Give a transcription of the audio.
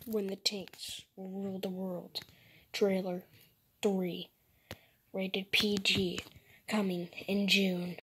When the Tanks Will Rule the World, Trailer 3, rated PG, coming in June.